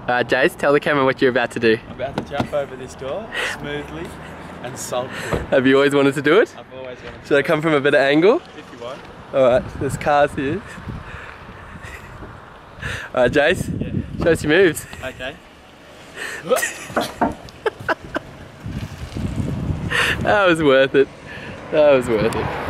Jase, tell the camera what you're about to do. I'm about to jump over this door smoothly and sulkily. Have you always wanted to do it? I've always wanted to. Should I come from a better angle? If you want. Alright, there's cars here. Alright, Jase, Yeah. show us your moves. Okay. That was worth it. That was worth it.